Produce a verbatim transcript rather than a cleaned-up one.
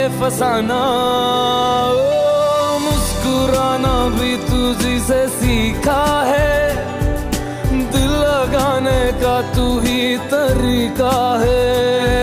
फसाना ओ मुस्कुराना भी तुझी से सीखा है, दिल लगाने का तू ही तरीका है।